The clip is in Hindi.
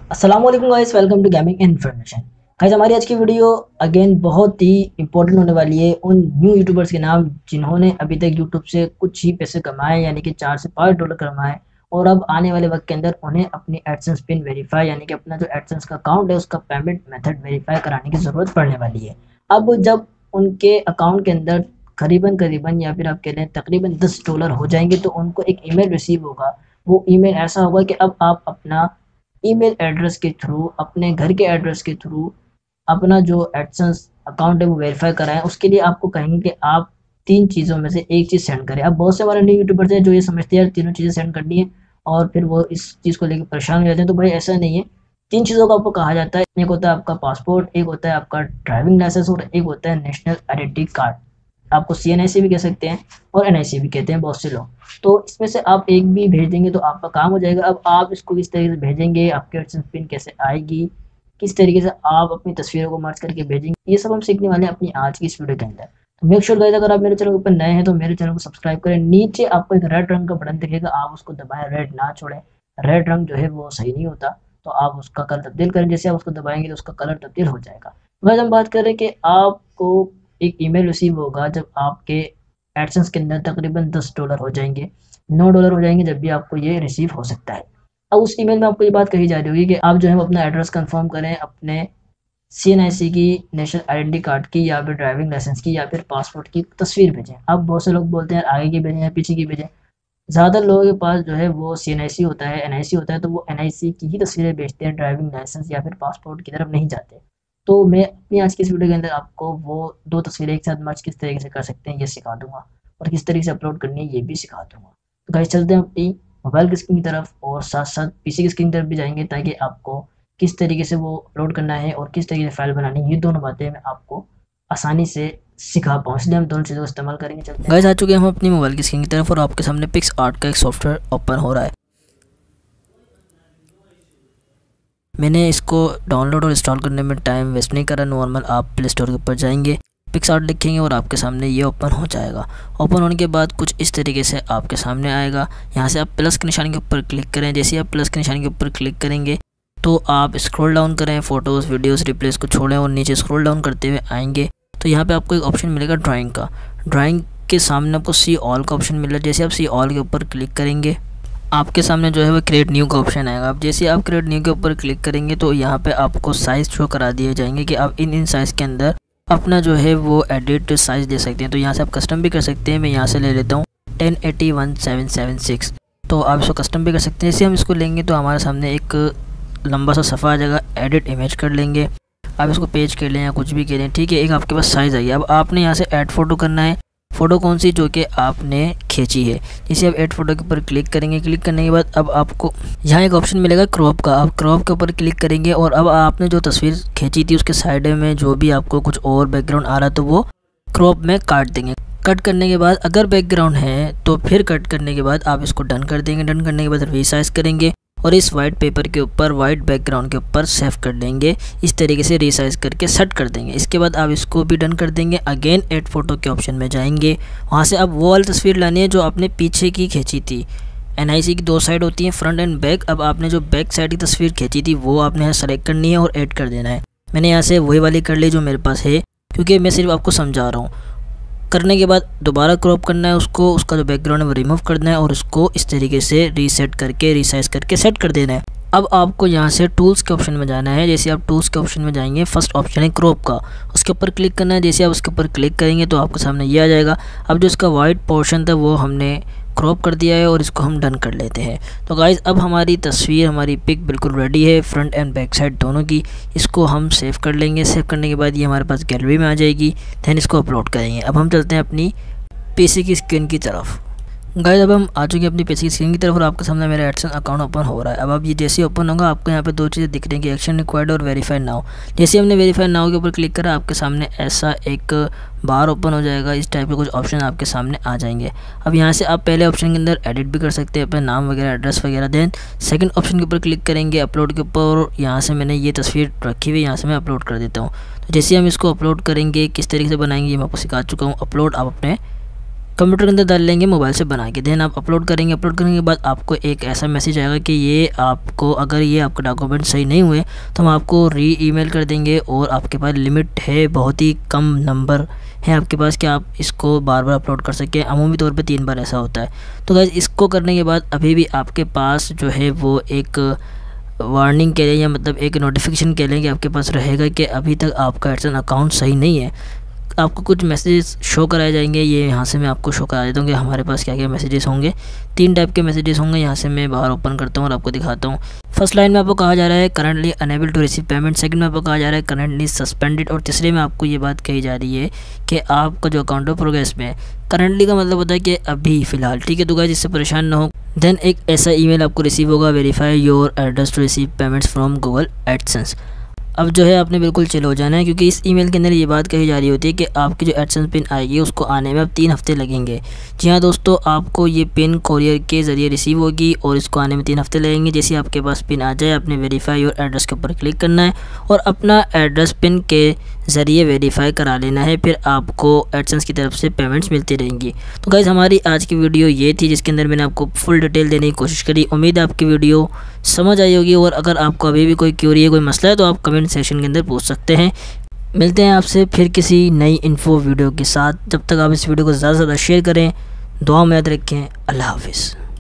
अस्सलाम वालेकुम guys, welcome to gaming information. Guys, हमारी आज की वीडियो अगेन बहुत ही इंपॉर्टेंट होने वाली है उन न्यू यूट्यूबर्स के नाम जिन्होंने अभी तक यूट्यूब से कुछ ही पैसे कमाए, यानी कि $4 से $5 कमाए, और अब आने वाले वक्त के अंदर उन्हें अपनी एडसेंस पिन वेरीफाई, यानी कि अपना जो एडसेंस का अकाउंट है उसका पेमेंट मेथड वेरीफाई कराने की ज़रूरत पड़ने वाली है। अब जब उनके अकाउंट के अंदर करीबन करीबन या फिर आप कह लें तकरीबन $10 हो जाएंगे तो उनको एक ईमेल रिसीव होगा। वो ईमेल ऐसा होगा कि अब आप अपना ईमेल एड्रेस के थ्रू, अपने घर के एड्रेस के थ्रू अपना जो एडसेंस अकाउंट है वो वेरीफाई कराएं। उसके लिए आपको कहेंगे कि आप 3 चीज़ों में से एक चीज़ सेंड करें। अब बहुत से हमारे न्यू यूट्यूबर्स हैं जो ये समझते हैं यार तीनों चीज़ें सेंड करनी है, और फिर वो इस चीज़ को लेकर परेशान हो जाते हैं। तो भाई ऐसा नहीं है। 3 चीज़ों का आपको कहा जाता है। एक होता है आपका पासपोर्ट, एक होता है आपका ड्राइविंग लाइसेंस, और एक होता है नेशनल आइडेंटिटी कार्ड। आपको CNIC भी कह सकते हैं और NIC भी कहते हैं बहुत से लोग। तो इसमें से आप एक भी भेज देंगे तो आपका काम हो जाएगा। अब आप इसको किस तरीके से भेजेंगे, आपके एडसेंस पिन कैसे आएगी, किस तरीके से आप अपनी तस्वीरों को मर्ज करके भेजेंगे, ये सब हम सीखने वाले हैं अपनी आज की इस वीडियो के अंदर। तो मेक श्योर गाइस, अगर आप मेरे चैनल के ऊपर नए हैं तो मेरे चैनल को सब्सक्राइब करें। नीचे आपको एक रेड रंग का बटन दिखेगा, आप उसको दबाएं, रेड ना छोड़ें। रेड रंग जो है वो सही नहीं होता, तो आप उसका कलर तब्दील करें। जैसे आप उसको दबाएंगे तो उसका कलर तब्दील हो जाएगा। गाइस, हम बात करें कि आपको एक ईमेल रिसीव होगा जब आपके एडसेंस के अंदर तकरीबन $10 हो जाएंगे, $9 हो जाएंगे, जब भी आपको ये रिसीव हो सकता है। अब उस ईमेल में आपको ये बात कही जा रही होगी कि आप जो है अपना एड्रेस कंफर्म करें, अपने CNIC की, नेशनल आइडेंटिटी कार्ड की, या फिर ड्राइविंग लाइसेंस की, या फिर पासपोर्ट की तस्वीर भेजें। अब बहुत से लोग बोलते हैं आगे की भेजें या पीछे की भेजें। ज़्यादातर लोगों के पास जो है वो CNIC होता है, NIC होता है, तो वो NIC की ही तस्वीरें भेजते हैं, ड्राइविंग लाइसेंस या फिर पासपोर्ट की तरफ नहीं जाते। तो मैं अपनी आज की इस वीडियो के अंदर आपको वो 2 तस्वीरें एक साथ मर्ज किस तरीके से कर सकते हैं ये सिखा दूंगा, और किस तरीके से अपलोड करनी है ये भी सिखा दूंगा। तो गाइस, चलते हैं अपनी मोबाइल की स्क्रीन की तरफ और साथ साथ PC की स्क्रीन की तरफ भी जाएंगे, ताकि आपको किस तरीके से वो अपलोड करना है और किस तरीके से फाइल बनानी है, ये दोनों बातें मैं आपको आसानी से सिखा पाऊँ, इसलिए हम दोनों चीज़ों का इस्तेमाल करेंगे। चलते हैं गाइस, आ चुके हैं हम अपनी मोबाइल की स्क्रीन की तरफ और आपके सामने पिक्सआर्ट का एक सॉफ्टवेयर ओपन हो रहा है। मैंने इसको डाउनलोड और इंस्टॉल करने में टाइम वेस्ट नहीं करा। नॉर्मल आप प्ले स्टोर के ऊपर जाएंगे, पिक्सआर्ट लिखेंगे और आपके सामने ये ओपन हो जाएगा। ओपन होने के बाद कुछ इस तरीके से आपके सामने आएगा। यहाँ से आप प्लस के निशान के ऊपर क्लिक करें। जैसे आप प्लस के निशान के ऊपर क्लिक करेंगे तो आप स्क्रॉल डाउन करें, फ़ोटोज़ वीडियोज़ रिप्लेस को छोड़ें और नीचे स्क्रॉल डाउन करते हुए आएंगे तो यहाँ पे आपको एक ऑप्शन मिलेगा ड्राइंग का। ड्राइंग के सामने आपको सी ऑल का ऑप्शन मिलेगा। जैसे आप सी ऑल के ऊपर क्लिक करेंगे आपके सामने जो है वो क्रिएट न्यू का ऑप्शन आएगा। अब जैसे आप क्रिएट न्यू के ऊपर क्लिक करेंगे तो यहाँ पे आपको साइज़ शो करा दिए जाएंगे कि आप इन साइज़ के अंदर अपना जो है वो एडिट साइज़ दे सकते हैं। तो यहाँ से आप कस्टम भी कर सकते हैं। मैं यहाँ से ले लेता हूँ 1080x1776। तो आप इसको कस्टम भी कर सकते हैं। जैसे हम इसको लेंगे तो हमारे सामने एक लंबा सा सफ़ा आ जाएगा, एडिट इमेज कर लेंगे। आप इसको पेज कर लें या कुछ भी करें, ठीक है। एक आपके पास साइज़ आई है। अब आपने यहाँ से ऐड फ़ोटो करना है। फ़ोटो कौन सी, जो कि आपने खींची है। जैसे आप ऐड फ़ोटो के ऊपर क्लिक करेंगे। क्लिक करने के बाद अब आपको यहाँ एक ऑप्शन मिलेगा क्रॉप का। आप क्रॉप के ऊपर क्लिक करेंगे और अब आपने जो तस्वीर खींची थी उसके साइड में जो भी आपको कुछ और बैकग्राउंड आ रहा है तो वो क्रॉप में काट देंगे। कट करने के बाद अगर बैकग्राउंड है तो फिर कट करने के बाद आप इसको डन कर देंगे। डन करने के बाद रीसाइज करेंगे और इस वाइट पेपर के ऊपर वाइट बैकग्राउंड के ऊपर सेव कर देंगे। इस तरीके से रीसाइज करके सेट कर देंगे। इसके बाद आप इसको भी डन कर देंगे। अगेन ऐड फोटो के ऑप्शन में जाएंगे। वहाँ से आप वो वाली तस्वीर लानी है जो आपने पीछे की खींची थी। NIC की 2 साइड होती हैं, फ्रंट एंड बैक। अब आपने जो बैक साइड की तस्वीर खींची थी वो आपने यहाँ सेलेक्ट करनी है और ऐड कर देना है। मैंने यहाँ से वही वाली कर ली जो मेरे पास है, क्योंकि मैं सिर्फ आपको समझा रहा हूँ। करने के बाद दोबारा क्रॉप करना है उसको, उसका जो बैकग्राउंड है वो रिमूव करना है और उसको इस तरीके से रीसेट करके रीसाइज करके सेट कर देना है। अब आपको यहाँ से टूल्स के ऑप्शन में जाना है। जैसे आप टूल्स के ऑप्शन में जाएंगे, फर्स्ट ऑप्शन है क्रॉप का, उसके ऊपर क्लिक करना है। जैसे आप उसके ऊपर क्लिक करेंगे तो आपके सामने ये आ जाएगा। अब जो इसका वाइट पोर्शन था वो हमने क्रॉप कर दिया है और इसको हम डन कर लेते हैं। तो गाइज़, अब हमारी तस्वीर, हमारी पिक बिल्कुल रेडी है, फ्रंट एंड बैक साइड दोनों की। इसको हम सेव कर लेंगे। सेव करने के बाद ये हमारे पास गैलरी में आ जाएगी। दैन इसको अपलोड करेंगे। अब हम चलते हैं अपनी PC की स्क्रीन की तरफ। गाइस, अब हम आ चुके हैं अपनी PC की स्क्रीन की तरफ और आपके सामने मेरा एडसेंस अकाउंट ओपन हो रहा है। अब ये जैसे ही ओपन होगा आपको यहाँ पे 2 चीज़ें दिख रही हैं कि एक्शन रिक्वायर्ड और वेरीफाई नाउ। जैसे हमने वेरीफाई नाउ के ऊपर क्लिक करा आपके सामने ऐसा एक बार ओपन हो जाएगा। इस टाइप के कुछ ऑप्शन आपके सामने आ जाएंगे। अब यहाँ से आप पहले ऑप्शन के अंदर एडिट भी कर सकते हैं, अपना नाम वगैरह, एड्रेस वगैरह। देन सेकंड ऑप्शन के ऊपर क्लिक करेंगे अपलोड के ऊपर। यहाँ से मैंने ये तस्वीर रखी हुई, यहाँ से मैं अपलोड कर देता हूँ। तो जैसे हम इसको अपलोड करेंगे, किस तरीके से बनाएंगे ये मैं आपको सिखा चुका हूँ। अपलोड आप अपने कंप्यूटर के अंदर डाल लेंगे मोबाइल से बना के। देन आप अपलोड करेंगे। अपलोड करने के बाद आपको एक ऐसा मैसेज आएगा कि ये आपको, अगर ये आपके डॉक्यूमेंट सही नहीं हुए तो हम आपको ईमेल कर देंगे, और आपके पास लिमिट है, बहुत ही कम नंबर है आपके पास कि आप इसको बार बार अपलोड कर सकें। अमूमी तौर पे 3 बार ऐसा होता है। तो गाइस इसको करने के बाद अभी भी आपके पास जो है वो एक वार्निंग के लिए, या मतलब एक नोटिफिकेशन के लिए कि आपके पास रहेगा कि अभी तक आपका एडसेंस अकाउंट सही नहीं है। आपको कुछ मैसेजेस शो कराए जाएंगे। ये यहाँ से मैं आपको शो करा देता हूँ कि हमारे पास क्या क्या मैसेजेस होंगे। 3 टाइप के मैसेजेस होंगे। यहाँ से मैं बाहर ओपन करता हूँ और आपको दिखाता हूँ। फर्स्ट लाइन में आपको कहा जा रहा है currently unable to receive payment. Second में आपको कहा जा रहा है करंटली सस्पेंडेड। और तीसरे में आपको ये बात कही जा रही है कि आपका जो अकाउंट है प्रोग्रेस में है। करंटली का मतलब होता है कि अभी फ़िलहाल, ठीक है। तो गाइस इससे परेशान ना हो। देन एक ऐसा ईमेल आपको रिसीव होगा, verify your address to receive payments from Google AdSense. अब जो है आपने बिल्कुल चिल हो जाना है, क्योंकि इस ईमेल के अंदर ये बात कही जा रही होती है कि आपकी जो एडसेंस पिन आएगी उसको आने में अब 3 हफ्ते लगेंगे। जी हाँ दोस्तों, आपको ये पिन कोरियर के ज़रिए रिसीव होगी और इसको आने में 3 हफ्ते लगेंगे। जैसे आपके पास पिन आ जाए, आपने वेरीफाई योर एड्रेस के ऊपर क्लिक करना है और अपना एड्रेस पिन के ज़रिए वेरीफाई करा लेना है। फिर आपको एडसेंस की तरफ से पेमेंट्स मिलती रहेंगी। तो गाइज़ हमारी आज की वीडियो ये थी, जिसके अंदर मैंने आपको फुल डिटेल देने की कोशिश करी। उम्मीद है आपकी वीडियो समझ आई होगी, और अगर आपको अभी भी कोई क्यूरी है, कोई मसला है, तो आप कमेंट सेक्शन के अंदर पूछ सकते हैं। मिलते हैं आपसे फिर किसी नई इन्फो वीडियो के साथ। जब तक आप इस वीडियो को ज़्यादा से ज़्यादा शेयर करें, दुआ में याद रखें। अल्लाह हाफिज़।